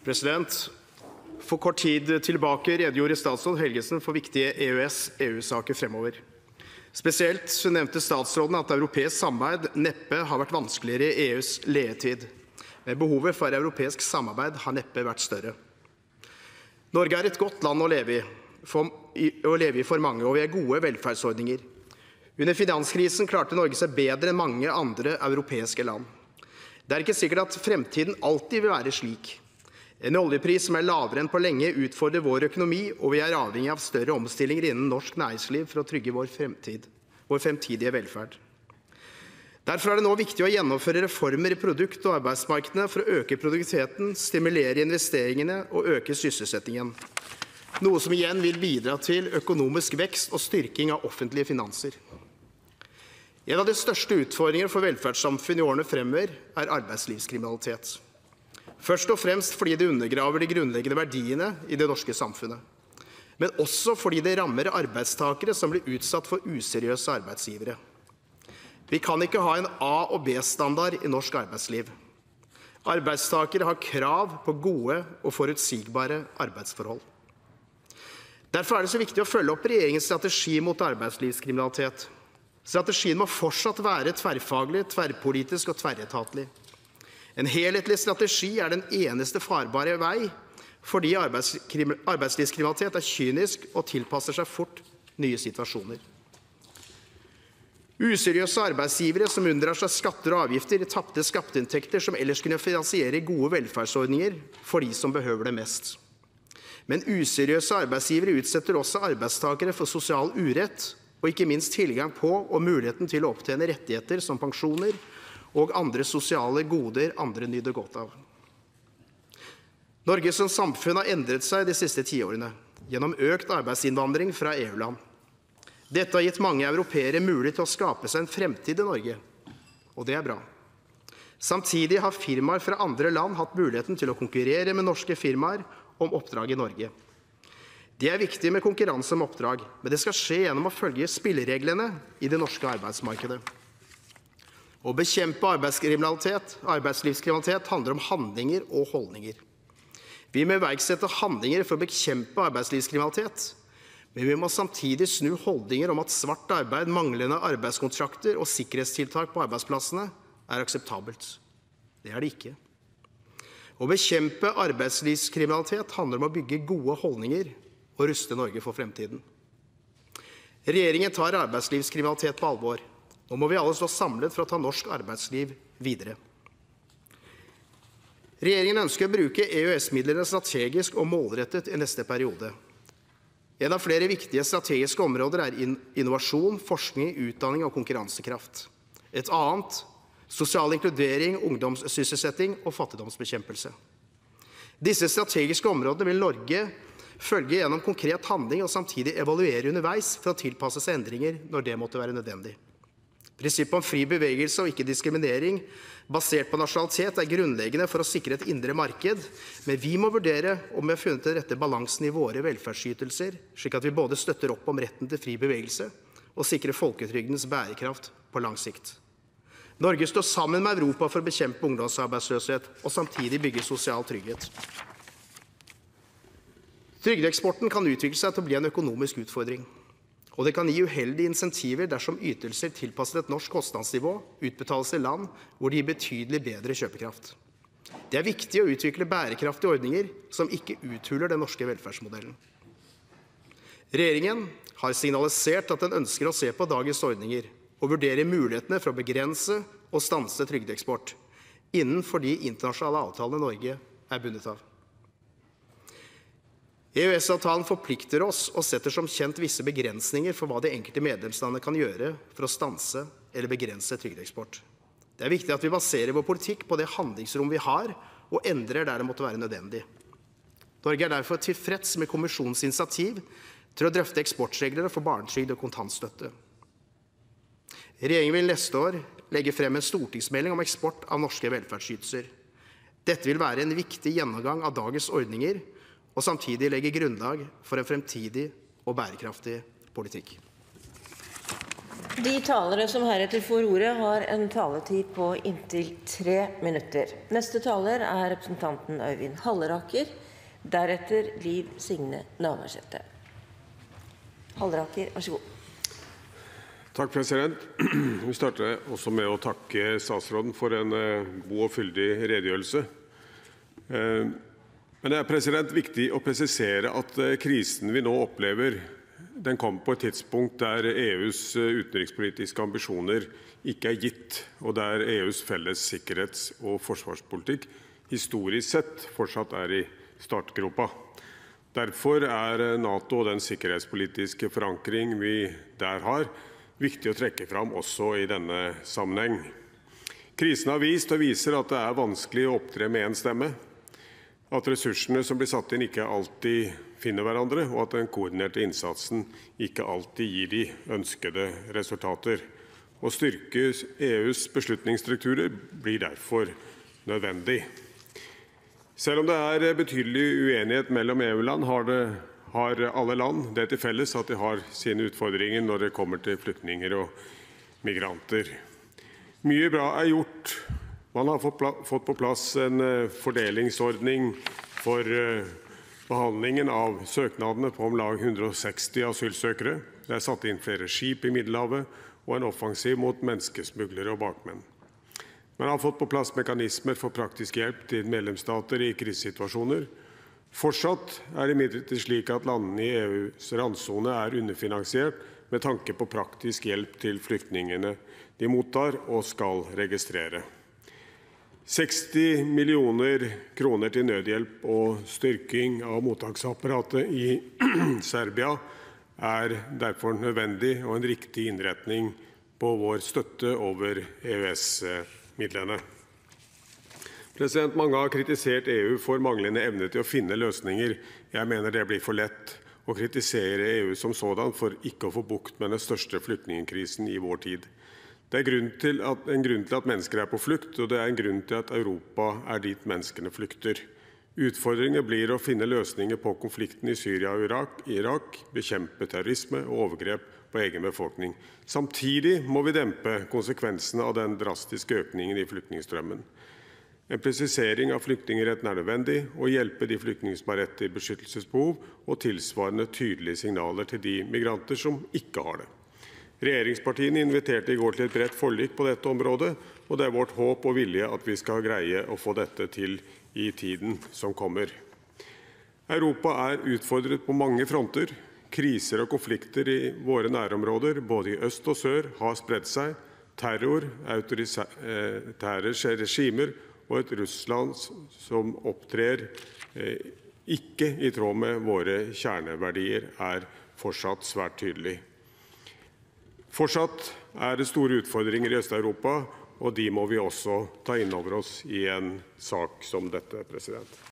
For kort tid tilbake redegjorde statsråd Helgesen for viktige EØS-EU-saker fremover. Spesielt nevnte statsråden at europeisk samarbeid neppe har vært vanskeligere i EUs ledetid. Men behovet for europeisk samarbeid har neppe vært større. Norge er et godt land å leve i for mange, og vi har gode velferdsordninger. Under finanskrisen klarte Norge seg bedre enn mange andre europeiske land. Det er ikke sikkert at fremtiden alltid vil være slik. En oljepris som er lavere enn på lenge utfordrer vår økonomi, og vi er avhengig av større omstillinger innen norsk næringsliv for å trygge vår fremtidige velferd. Derfor er det nå viktig å gjennomføre reformer i produkt- og arbeidsmarkedene for å øke produktiviteten, stimulere investeringene og øke sysselsettingen. Noe som igjen vil bidra til økonomisk vekst og styrking av offentlige finanser. En av de største utfordringene for velferdssamfunn i årene fremover er arbeidslivskriminalitet. Først og fremst fordi det undergraver de grunnleggende verdiene i det norske samfunnet, men også fordi det rammer arbeidstakere som blir utsatt for useriøse arbeidsgivere. Vi kan ikke ha en A- og B-standard i norsk arbeidsliv. Arbeidstakere har krav på gode og forutsigbare arbeidsforhold. Derfor er det så viktig å følge opp regjeringens strategi mot arbeidslivskriminalitet. Strategien må fortsatt være tverrfaglig, tverrpolitisk og tverretatlig. En helhetlig strategi er den eneste farbare vei, fordi arbeidslivskriminalitet er kynisk og tilpasser seg fort nye situasjoner. Useriøse arbeidsgivere som unndrar seg skatter og avgifter tapte skatteinntekter som ellers kunne finansiere gode velferdsordninger for de som behøver det mest. Men useriøse arbeidsgivere utsetter også arbeidstakere for sosial urett, og ikke minst tilgang på og muligheten til å opptjene rettigheter som pensjoner og andre sosiale goder andre nyter godt av. Norge som samfunn har endret seg de siste 10 årene gjennom økt arbeidsinnvandring fra EU-land. Dette har gitt mange europeere mulighet til å skape seg en fremtid i Norge, og det er bra. Samtidig har firmaer fra andre land hatt muligheten til å konkurrere med norske firmaer om oppdrag i Norge. Det er viktig med konkurranse om oppdrag, men det skal skje gjennom å følge spillereglene i det norske arbeidsmarkedet. Å bekjempe arbeidslivskriminalitet handler om handlinger og holdninger. Vi må iverksette handlinger for å bekjempe arbeidslivskriminalitet, men vi må samtidig snu holdninger om at svart arbeid, manglende arbeidskontrakter og sikkerhetstiltak på arbeidsplassene er akseptabelt. Det er det ikke. Å bekjempe arbeidslivskriminalitet handler om å bygge gode holdninger og ruste Norge for fremtiden. Regjeringen tar arbeidslivskriminalitet på alvor. Nå må vi alle stå samlet for å ta norsk arbeidsliv videre. Regjeringen ønsker å bruke EØS-midlene strategisk og målrettet i neste periode. En av flere viktige strategiske områder er innovasjon, forskning, utdanning og konkurransekraft. Et annet, sosial inkludering, ungdomssysselsetting og fattigdomsbekjempelse. Disse strategiske områdene vil Norge følge gjennom konkret handling og samtidig evaluere underveis for å tilpasse seg endringer når det måtte være nødvendig. Prinsippet om fri bevegelse og ikke diskriminering basert på nasjonalitet er grunnleggende for å sikre et indre marked, men vi må vurdere om vi har funnet den rette balansen i våre velferdsytelser, slik at vi både støtter opp om retten til fri bevegelse og sikrer folketrygdens bærekraft på lang sikt. Norge står sammen med Europa for å bekjempe ungdomsarbeidsløshet og samtidig bygge sosial trygghet. Trygdeeksporten kan utvikle seg til å bli en økonomisk utfordring, og det kan gi uheldige insentiver dersom ytelser tilpasset et norsk kostnadsnivå utbetales i land hvor de gir betydelig bedre kjøpekraft. Det er viktig å utvikle bærekraftige ordninger som ikke uthuler den norske velferdsmodellen. Regjeringen har signalisert at den ønsker å se på dagens ordninger og vurdere mulighetene for å begrense og stanse trygdeeksport innenfor de internasjonale avtalene Norge er bundet av. EØS-avtalen forplikter oss og setter som kjent visse begrensninger for hva de enkelte medlemslandene kan gjøre for å stanse eller begrense trygdeeksport. Det er viktig at vi baserer vår politikk på det handlingsrom vi har, og endrer der det måtte være nødvendig. Norge er derfor tilfreds med kommisjonens initiativ til å drøfte eksportregler for barnetrygd og kontantstøtte. Regjeringen vil neste år legge frem en stortingsmelding om eksport av norske velferdsytelser. Dette vil være en viktig gjennomgang av dagens ordninger, og samtidig legge grunnlag for en fremtidig og bærekraftig politikk. De talere som heretter får ordet har en taletid på inntil 3 minutter. Neste taler representanten Øyvind Halleraker, deretter Liv Signe Navarsete. Halleraker, vær så god. Takk, president. Vi starter også med å takke statsråden for en god og fyldig redegjørelse. Men det president, viktig å presisere at krisen vi nå opplever, den kom på et tidspunkt der EUs utenrikspolitiske ambisjoner ikke gitt, og der EUs felles sikkerhets- og forsvarspolitikk historisk sett fortsatt i startgropa. Derfor NATO og den sikkerhetspolitiske forankring vi der har, viktig å trekke fram også i denne sammenheng. Krisen har vist og viser at det vanskelig å opptre med en stemme, at ressursene som blir satt inn ikke alltid finner hverandre, og at den koordinerte innsatsen ikke alltid gir de ønskede resultater. Å styrke EUs beslutningsstrukturer blir derfor nødvendig. Selv om det betydelig uenighet mellom EU-land, har alle land det til felles at de har sine utfordringer når det kommer til flyktninger og migranter. Mye bra gjort. Man har fått på plass en fordelingsordning for behandlingen av søknadene på om lag 160 asylsøkere. Det satt inn flere skip i Middelhavet og en offensiv mot menneskesmuglere og bakmenn. Man har fått på plass mekanismer for praktisk hjelp til medlemsstater i krisesituasjoner. Fortsatt det imidlertid slik at landene i EUs randsone underfinansiert med tanke på praktisk hjelp til flyktningene de mottar og skal registrere. 60 millioner kroner til nødhjelp og styrking av mottaksapparatet i Serbia derfor nødvendig og en riktig innretning på vår støtte over EØS-midlene. Mange har kritisert EU for manglende evne til å finne løsninger. Jeg mener det blir for lett å kritisere EU som sådan for ikke å få bukt med den største flyktningkrisen i vår tid. Det en grunn til at mennesker på flukt, og det en grunn til at Europa dit menneskene flykter. Utfordringen blir å finne løsninger på konflikten i Syria og Irak, bekjempe terrorisme og overgrep på egen befolkning. Samtidig må vi dempe konsekvensene av den drastiske økningen i flyktningstrømmen. En presisering av flyktningretten nødvendig, og hjelpe de flyktninger som har rett til beskyttelsesbehov, og tilsvarende tydelige signaler til de migranter som ikke har det. Regjeringspartiene inviterte i går til et bredt forlik på dette området, og det vårt håp og vilje at vi skal greie å få dette til i tiden som kommer. Europa utfordret på mange fronter. Kriser og konflikter i våre nærområder, både i øst og sør, har spredt seg. Terror, autoritære regimer og et Russland som opptrer ikke i tråd med våre kjerneverdier fortsatt svært tydelig. Fortsatt det store utfordringer i Øst-Europa, og de må vi også ta inn over oss i en sak som dette, president.